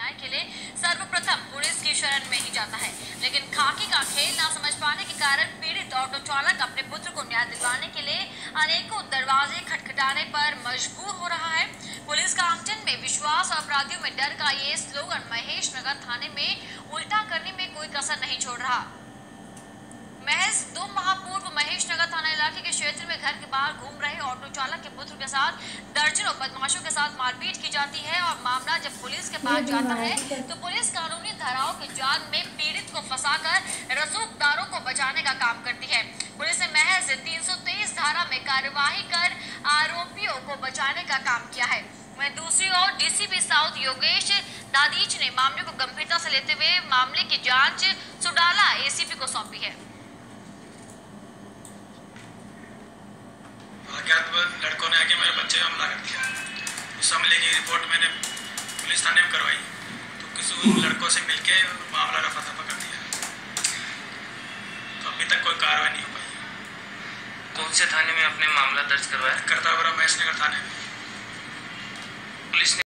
न्याय के लिए सर्वप्रथम पुलिस की शरण में ही जाता है, लेकिन खाकी का खेल ना समझ पाने के कारण पीड़ित ऑटो चालक अपने पुत्र को न्याय दिलवाने के लिए अनेकों दरवाजे खटखटाने पर मजबूर हो रहा है। पुलिस का आमजन में विश्वास और अपराधियों में डर का ये स्लोगन महेश नगर थाने में उल्टा करने में कोई कसर नहीं छोड़ रहा। महज 2 माह पूर्व महेश नगर थाना इलाके के क्षेत्र में घर के बाहर घूम रहे ऑटो चालक के पुत्र के साथ दर्जनों बदमाशों के साथ मारपीट की जाती है और मामला जब पुलिस के पास जाता है तो पुलिस कानूनी धाराओं के जाल में पीड़ित को फंसाकर रसूखदारों को बचाने का काम करती है। पुलिस ने महज 323 धारा में कार्यवाही कर आरोपियों को बचाने का काम किया है। वहीं दूसरी ओर डीसीपी साउथ योगेश दादीच ने मामले को गंभीरता से लेते हुए मामले की जांच सुडाला एसीपी को सौंपी है। अज्ञात लड़कों ने आके मेरे बच्चे हमला कर दिया। उस हमले की रिपोर्ट मैंने पुलिस थाने में करवाई तो किसी लड़कों से मिलके मामला रफा दफा कर दिया, तो अभी तक कोई कार्रवाई नहीं हो पाई। कौन से थाने में आपने मामला दर्ज करवाया? करतारपुरा महेश नगर थाने में। पुलिस ने